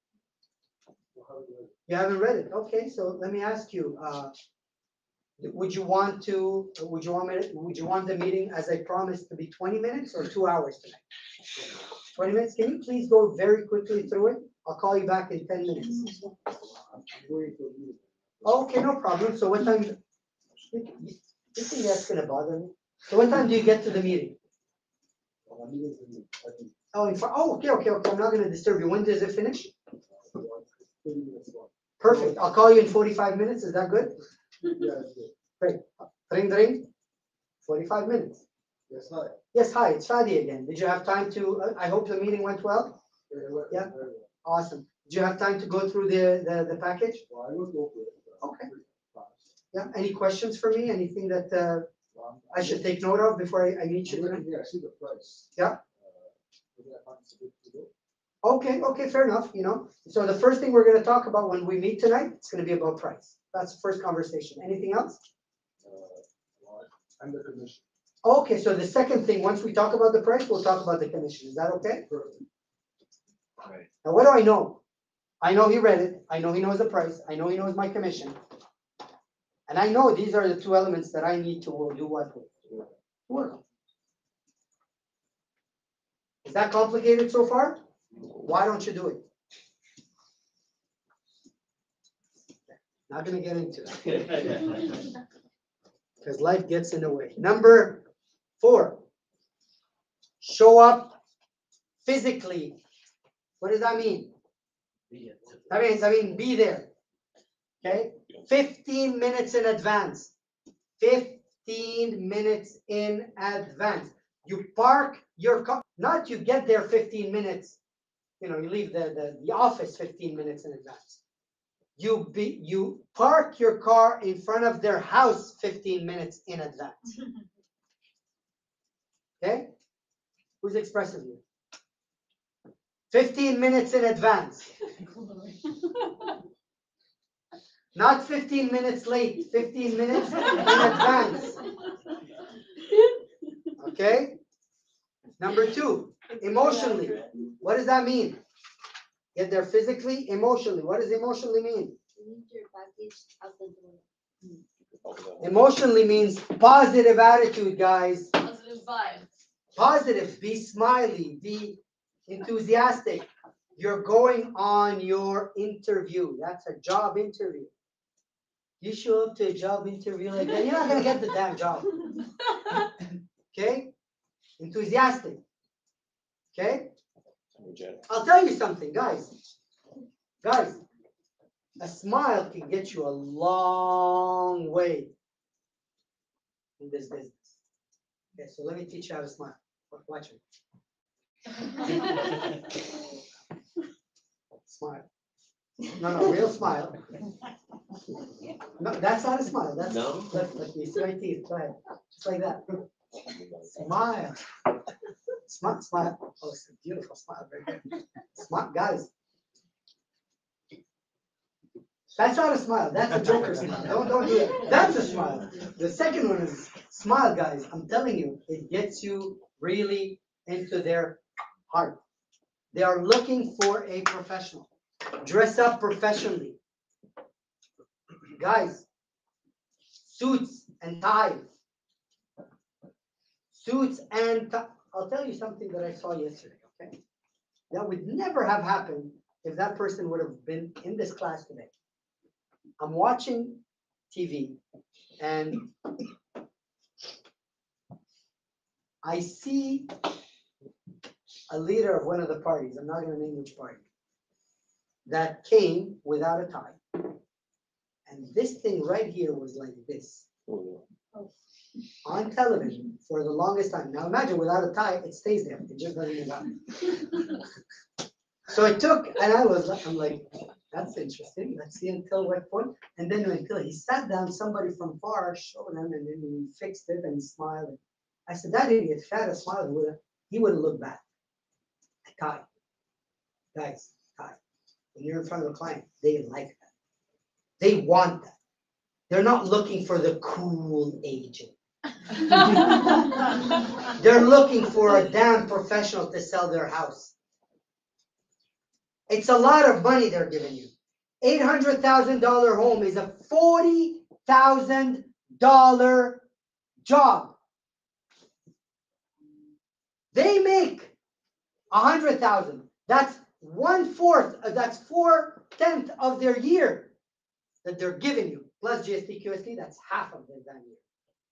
You haven't read it? Okay, so let me ask you, uh, would you want to, would you want me, to- would you want the meeting as I promised to be twenty minutes or two hours tonight? twenty minutes, can you please go very quickly through it? I'll call you back in ten minutes. I'm going to leave. Okay, no problem. So what time? You you think that's gonna bother me? So what time do you get to the meeting? Uh, meeting is in, I think, Oh, in fr- oh, okay, okay, okay. I'm not gonna disturb you. When does it finish? uh, thirty minutes long. Perfect. I'll call you in forty-five minutes. Is that good? Yeah, it's good. Ring, ring. Forty-five minutes. Yes, hi. Yes, hi. It's Fadi again. Did you have time to? Uh, I hope the meeting went well. Very well, Yeah. very well. Awesome. Did you have time to go through the the, the package? Well, I will go for it. uh, Okay. pretty fast. Yeah. Any questions for me? Anything that uh, Well, I should take note of before I, I meet you I'm tonight? looking here, I see the price. Yeah. Uh, maybe I find it's a bit too low. Okay, okay, fair enough, you know. So the first thing we're gonna talk about when we meet tonight, it's gonna be about price. That's the first conversation. Anything else? Uh, well, And the commission. Okay, so the second thing, once we talk about the price, we'll talk about the commission. Is that okay? Perfect. Now, what do I know? I know he read it. I know he knows the price. I know he knows my commission. And I know these are the two elements that I need to do what with. Work. on. Is that complicated so far? Why don't you do it? Not gonna get into it. Because life gets in the way. Number four, show up physically. What does that mean? That means, I mean, be there. Okay? fifteen minutes in advance. fifteen minutes in advance. You park your car, not you get there fifteen minutes, you know, you leave the, the, the office fifteen minutes in advance. You be, you park your car in front of their house fifteen minutes in advance. Okay? Who's expressive here? fifteen minutes in advance. Not fifteen minutes late, fifteen minutes in advance. Okay? Number two, emotionally. What does that mean? Get there physically, emotionally. What does emotionally mean? You need your package out the door. Emotionally means positive attitude, guys. Positive vibe. Positive, be smiley, be enthusiastic. You're going on your interview. That's a job interview. You show up to a job interview like that, you're not gonna get the damn job. Okay? Enthusiastic. Okay? I'll tell you something, guys. Guys, a smile can get you a long way in this business. Okay, so let me teach you how to smile. Watch it. Smile. No, no, real smile. No, that's not a smile. That's No? look, look, you see my teeth. Go ahead. Just like that. Smile. Smile, smile. Oh, it's a beautiful smile right there. Smile, guys. That's not a smile. That's a joker smile. Don't don't do it. That's a smile. The second one is smile, guys. I'm telling you, it gets you really into their heart. They are looking for a professional. Dress up professionally. Guys, suits and ties. Suits and tie. I'll tell you something that I saw yesterday, okay? That would never have happened if that person would have been in this class today. I'm watching T V and I see a leader of one of the parties, I'm not going to name which party, that came without a tie. And this thing right here was like this. On television for the longest time. Now imagine without a tie, it stays there. It just doesn't move out. So it took, and I was like, I'm like, that's interesting. Let's see until what point. And then until he sat down, somebody from far showed him, and then he fixed it and he smiled. I said, that idiot, if he had a smile, he would have, he would have looked bad. A tie. Guys, tie. When you're in front of a client, they like that. They want that. They're not looking for the cool agent. They're looking for a damn professional to sell their house. It's a lot of money they're giving you. eight hundred thousand dollar home is a forty thousand dollar job. They make one hundred thousand. That's one fourth, uh, that's four tenth of their year that they're giving you, plus G S T, Q S T, that's half of their damn year.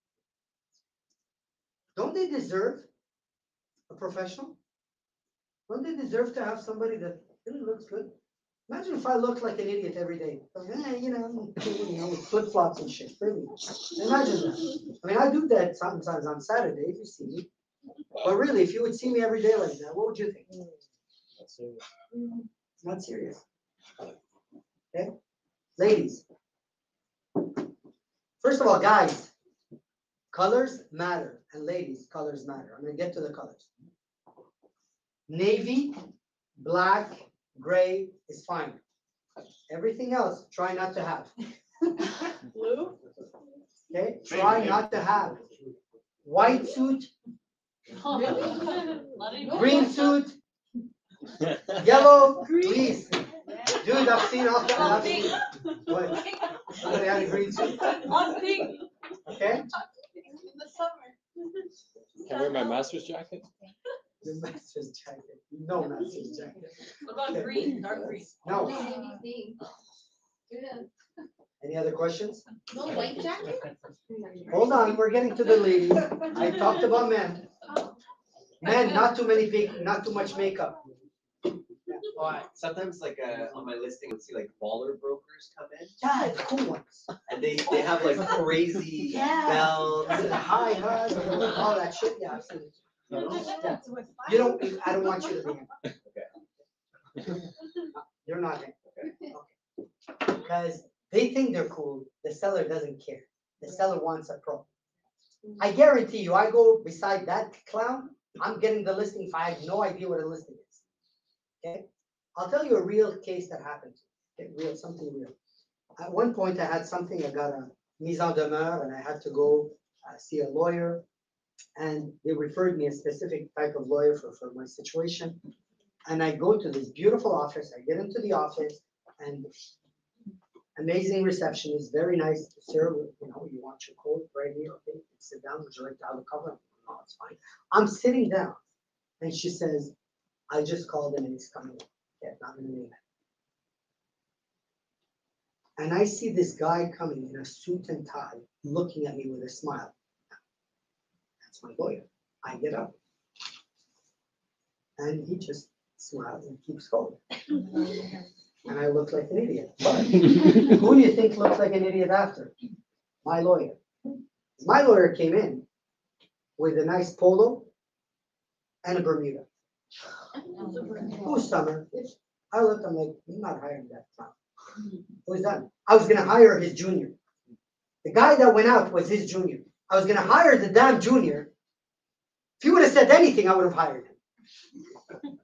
Don't they deserve a professional? Don't they deserve to have somebody that really looks good? Imagine if I looked like an idiot every day. Eh, you know, you know, with flip flops and shit. Really. Imagine that. I mean, I do that sometimes on Saturdays. You see me. But really, if you would see me every day like that, what would you think? That's serious. It's not serious. Okay, ladies. First of all, guys, colors matter, and ladies, colors matter. I'm gonna get to the colors. Navy, black, gray is fine. Everything else, try not to have. Blue? Okay, try not to have. White suit, green suit, yellow, please. Dude, I've seen all that. I've seen. What? Somebody had a green suit. On pink Okay? in the summer. Can I wear my master's jacket? The master's jacket. No master's jacket. What about green, dark green? No. Anything. Yeah. Any other questions? No white jacket? Hold on, we're getting to the ladies. I talked about men. Men, not too many big, not too much makeup. Well, I- sometimes like uh, on my listing, you'll see like baller brokers come in, Yeah, the cool ones. and they, they have like crazy Yeah. belts. The high hats, all that shit. Yeah, I've seen it. Yeah. You don't, I don't want you to be him. You're not him. Okay. Because they think they're cool. The seller doesn't care. The seller wants a pro. I guarantee you, I go beside that clown, I'm getting the listing if I have no idea what a listing is. Okay? I'll tell you a real case that happened. Okay, real, something real. At one point, I had something, I got a mise en demeure, and I had to go uh, see a lawyer. And they referred me a specific type of lawyer for, for my situation. And I go to this beautiful office. I get into the office, and amazing receptionist, very nice. Sir, you know, you want your coat right here, okay? Sit down, would you like to have a cover? No, it's fine. I'm sitting down, and she says, I just called him and he's coming in. Yeah, not in a minute. And I see this guy coming in a suit and tie, looking at me with a smile. That's my lawyer. I get up. And he just smiles and keeps going. And I look like an idiot. But who do you think looks like an idiot after? My lawyer. My lawyer came in with a nice polo and a Bermuda. Who's summer? I looked, I'm like, I'm not hiring that clown. Who's that? I was gonna hire his junior. The guy that went out was his junior. I was gonna hire the damn junior. If he would have said anything, I would have hired him.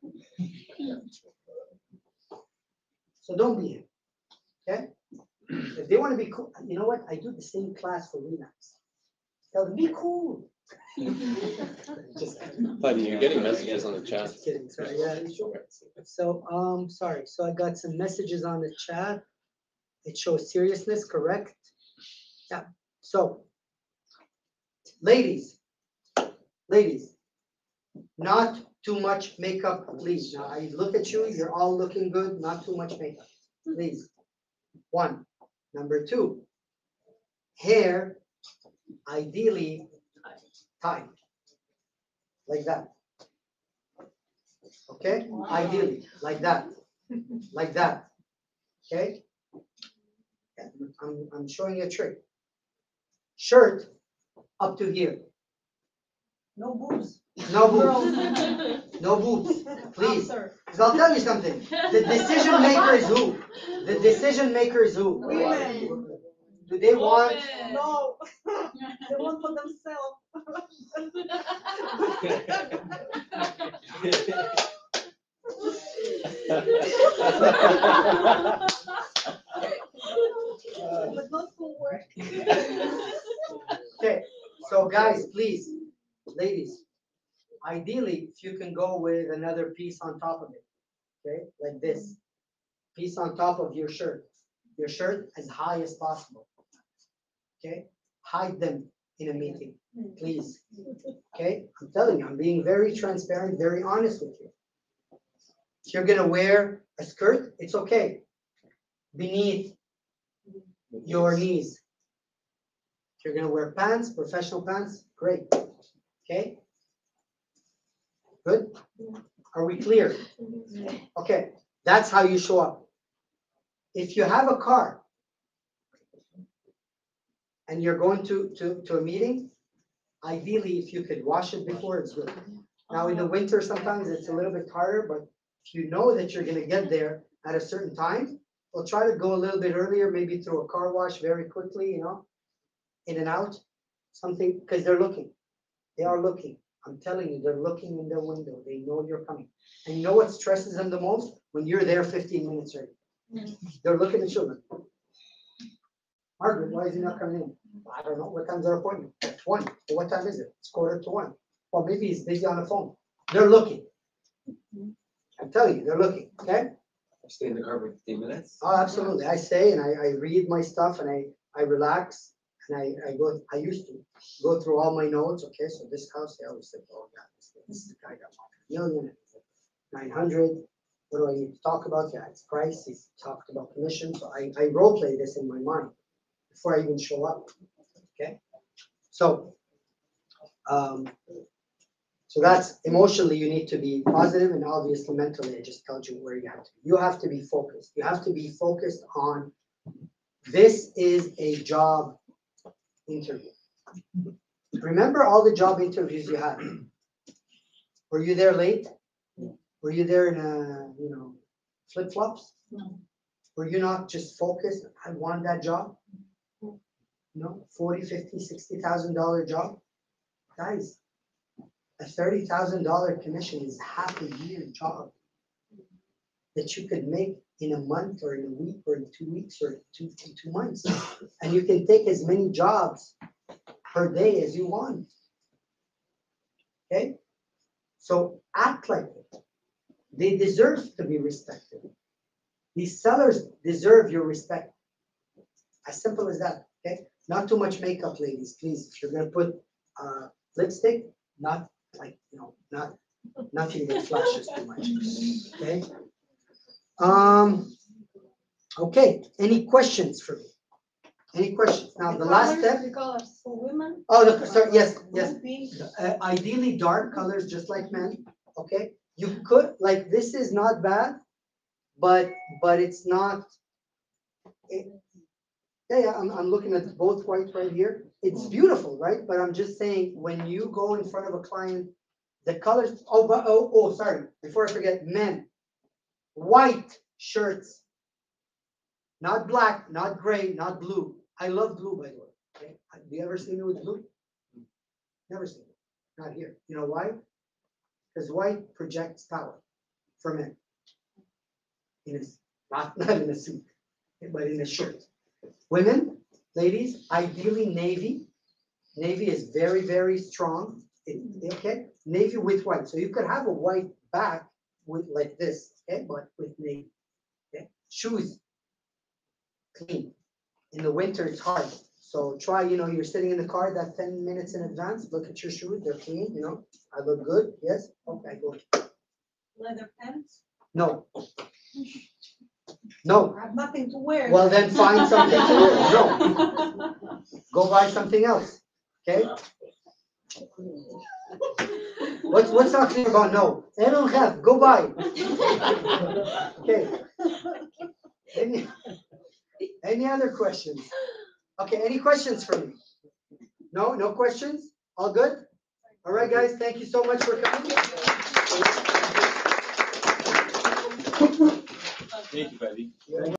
So don't be him. Okay? If they want to be cool, you know what? I do the same class for Remax. Tell them, be cool. Just But you're getting messages on the chat. Just kidding, sorry, yeah, sure. So, um, sorry, so I got some messages on the chat. It shows seriousness, correct? Yeah, so. Ladies, ladies, not too much makeup, please. Now, I look at you, you're all looking good, not too much makeup, please. One, number two, hair, ideally, tied, like that. Okay, ideally, like that, like that, okay? Yeah, I'm, I'm showing you a trick. Shirt up to here, No boobs. no boobs, no boobs, please. Because I'll tell you something, the decision maker is who? The decision maker is who? Women. Do they want, No. They want for themselves. But not for work. okay, so guys, please, ladies, ideally, if you can go with another piece on top of it, okay, like this, piece on top of your shirt, your shirt as high as possible, okay, hide them in a meeting, please, okay, I'm telling you, I'm being very transparent, very honest with you, If you're gonna wear a skirt, it's okay. Beneath your knees. If you're gonna wear pants, professional pants, great. Okay? Good? Are we clear? Okay, that's how you show up. If you have a car and you're going to, to, to a meeting, ideally, if you could wash it before, it's good. Now, in the winter, sometimes it's a little bit harder, but if you know that you're gonna get there at a certain time, we'll try to go a little bit earlier, maybe through a car wash very quickly, you know, in and out, something, because they're looking. They are looking. I'm telling you, they're looking in their window. They know you're coming. And you know what stresses them the most? When you're there fifteen minutes early. They're looking at you. like, Margaret, why is he not coming in? I don't know. What time's our appointment? It's one. Well, what time is it? It's quarter to one. Well, maybe he's busy on the phone. They're looking. I'm telling you, they're looking. Okay? Stay in the car for fifteen minutes. Oh, absolutely. I stay and I, I read my stuff and I, I relax and I, I go, I used to go through all my notes. Okay, so this house, I always think, oh, yeah, this, this guy got a million, nine hundred. What do I need to talk about? Yeah, it's price. He's talked about commission. So I, I role play this in my mind before I even show up. Okay, so, um, so that's emotionally, you need to be positive, and obviously mentally, I just told you where you have to be. You have to be focused. You have to be focused on this is a job interview. Remember all the job interviews you had. Were you there late? Were you there in a, you know, flip flops? No. Were you not just focused? I want that job. No, forty, fifty, sixty thousand dollar job, guys. A thirty thousand dollar commission is half a year job that you could make in a month or in a week or in two weeks or two in two months, and you can take as many jobs per day as you want. Okay, so act like it. They deserve to be respected. These sellers deserve your respect. As simple as that. Okay, not too much makeup, ladies, please. If you're gonna put uh, lipstick, not like, you know, not nothing that flashes too much. Okay. Um. Okay. Any questions for me? Any questions? Now the, The last colors, step. The colors for women. Oh, the, sorry, yes, yes. Would be Uh, ideally dark colors, just like men. Okay. You could, like, this is not bad, but but it's not. It, yeah, yeah. I'm I'm looking at both white right here. It's beautiful, right? But I'm just saying, when you go in front of a client, the colors. Oh, but oh, oh, sorry. Before I forget, men, white shirts, not black, not gray, not blue. I love blue, by the way. Okay? Have you ever seen me with blue? Never seen it. Not here. You know why? Because white projects power for men. In a, not, not in a suit, but in a shirt. Women, ladies, ideally navy. Navy is very, very strong. It, okay, navy with white. So you could have a white back with like this, okay, but with navy. Okay, shoes, clean. In the winter, it's hard. So try, you know, you're sitting in the car that ten minutes in advance. Look at your shoes; they're clean. You know, I look good. Yes. Okay, go. leather pants. No. No. I have nothing to wear. Well, then find something to wear. No. Go buy something else. Okay. What's what's not clear about no? I don't have. Go buy. Okay. Any any other questions? Okay. Any questions for me? No. No questions. All good. All right, guys. Thank you so much for coming. Thank you, buddy.